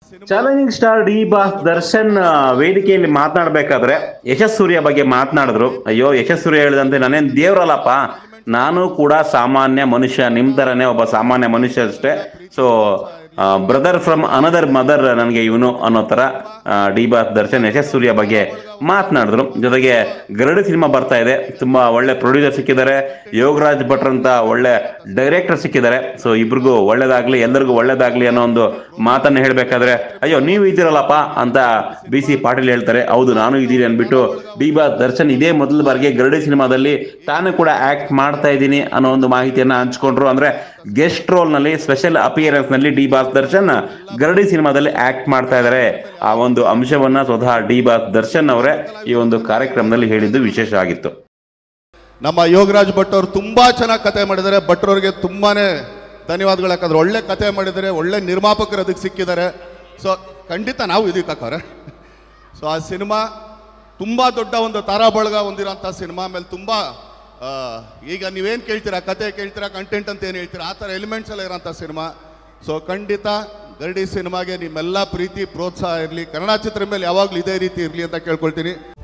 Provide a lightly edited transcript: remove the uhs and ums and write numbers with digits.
Challenging star D boss Darshan ವೇದಿಕೆಯಲ್ಲಿ ಮಾತನಾಡಬೇಕಾದ್ರೆ ಯಶಸ್ ಸೂರ್ಯ ಬಗ್ಗೆ ಮಾತನಾಡಿದ್ರು. ಅಯ್ಯೋ, ಯಶಸ್ ಸೂರ್ಯ ಹೇಳಿದಂತೆ ನಾನೇನ್ ದೇವ್ರಲ್ಲಪ್ಪ, ನಾನು ಕೂಡ ಸಾಮಾನ್ಯ ಮನುಷ್ಯ, ನಿಮ್ ತರನೇ ಒಬ್ಬ ಸಾಮಾನ್ಯ ಮನುಷ್ಯ ಅಷ್ಟೇ. So brother from another mother ನನಗೆ ಇವನು ಅನ್ನೋ ತರ ಡಿ ಬಾಸ್ ದರ್ಶನ್ ಯಶಸ್ ಸೂರ್ಯ ಬಗ್ಗೆ ಮಾತನಾಡಿದ್ರು. ಜೊತೆಗೆ ಗರಡಿ ಸಿನಿಮಾ ಬರ್ತಾ ಇದೆ, ತುಂಬಾ ಒಳ್ಳೆ ಪ್ರೊಡ್ಯೂಸರ್ ಸಿಕ್ಕಿದ್ದಾರೆ, ಯೋಗರಾಜ್ ಭಟ್ರ್ ಅಂತ ಒಳ್ಳೆ ಡೈರೆಕ್ಟರ್ ಸಿಕ್ಕಿದ್ದಾರೆ. ಸೊ ಇಬ್ರಿಗೂ ಒಳ್ಳೇದಾಗ್ಲಿ, ಎಲ್ಲರಿಗೂ ಒಳ್ಳೇದಾಗ್ಲಿ ಅನ್ನೋ ಒಂದು ಮಾತನ್ನ ಹೇಳ್ಬೇಕಾದ್ರೆ, ಅಯ್ಯೋ ನೀವು ಇದ್ದೀರಲ್ಲಪ್ಪ ಅಂತ ಬಿ ಸಿ ಪಾಟೀಲ್ ಹೇಳ್ತಾರೆ. ಹೌದು, ನಾನು ಇದ್ದೀನಿ ಅನ್ಬಿಟ್ಟು ಡಿ ಬಾಸ್ ದರ್ಶನ್ ಇದೇ ಮೊದಲ ಬಾರಿಗೆ ಗರಡಿ ಸಿನಿಮಾದಲ್ಲಿ ತಾನು ಕೂಡ ಆಕ್ಟ್ ಮಾಡ್ತಾ ಇದ್ದೀನಿ ಅನ್ನೋ ಒಂದು ಮಾಹಿತಿಯನ್ನ ಹಂಚ್ಕೊಂಡ್ರು. ಅಂದ್ರೆ ಗೆಸ್ಟ್ ರೋಲ್ ನಲ್ಲಿ, ಸ್ಪೆಷಲ್ ಅಪಿಯರೆನ್ಸ್ ನಲ್ಲಿ ಡಿ ಬಾಸ್ ದರ್ಶನ್ ಗರಡಿ ಸಿನಿಮಾದಲ್ಲಿ ಆಕ್ಟ್ ಮಾಡ್ತಾ ಇದ್ದಾರೆ. ಆ ಒಂದು ಅಂಶವನ್ನ ಸ್ವತಃ ಡಿ ಬಾಸ್ ದರ್ಶನ್ ಅವರೇ ಈ ಒಂದು ಕಾರ್ಯಕ್ರಮದಲ್ಲಿ ಹೇಳಿದ್ದು ವಿಶೇಷ ಆಗಿತ್ತು. ನಮ್ಮ ಯೋಗರಾಜ್ ಭಟ್ ಅವರು ತುಂಬಾ ಚೆನ್ನಾಗಿ ಕತೆ ಮಾಡಿದ್ದಾರೆ. ಭಟ್ರವ್ರಿಗೆ ತುಂಬಾನೇ ಧನ್ಯವಾದಗಳು. ಯಾಕಂದ್ರೆ ಒಳ್ಳೆ ಕತೆ ಮಾಡಿದ್ದಾರೆ, ಒಳ್ಳೆ ನಿರ್ಮಾಪಕರು ಅದಕ್ಕೆ ಸಿಕ್ಕಿದ್ದಾರೆ. ಸೊ ಖಂಡಿತ ನಾವು ಇದಕ್ಕೆ ಹಾಕೋರೆ. ಸೊ ಆ ಸಿನಿಮಾ ತುಂಬ ದೊಡ್ಡ ಒಂದು ತಾರಾಬಳಗ ಹೊಂದಿರೋಂಥ ಸಿನಿಮಾ. ಆಮೇಲೆ ತುಂಬ ಈಗ ನೀವೇನು ಕೇಳ್ತೀರಾ, ಕತೆ ಕೇಳ್ತೀರಾ, ಕಂಟೆಂಟ್ ಅಂತ ಏನು ಹೇಳ್ತೀರಾ, ಆ ಥರ ಎಲಿಮೆಂಟ್ಸ್ ಎಲ್ಲ ಇರೋಂಥ ಸಿನಿಮಾ. ಸೊ ಖಂಡಿತ ಗರಡಿ ಸಿನಿಮಾಗೆ ನಿಮ್ಮೆಲ್ಲ ಪ್ರೀತಿ ಪ್ರೋತ್ಸಾಹ ಇರಲಿ. ಕನ್ನಡ ಚಿತ್ರ ಮೇಲೆ ಯಾವಾಗಲೂ ಇದೇ ರೀತಿ ಇರಲಿ ಅಂತ ಕೇಳ್ಕೊಳ್ತೀನಿ.